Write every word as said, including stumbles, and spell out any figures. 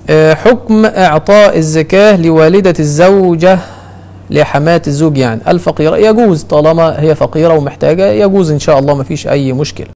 حكم إعطاء الزكاة لوالدة الزوجة لحماة الزوج يعني الفقيرة، يجوز طالما هي فقيرة ومحتاجة، يجوز إن شاء الله، ما فيش أي مشكلة.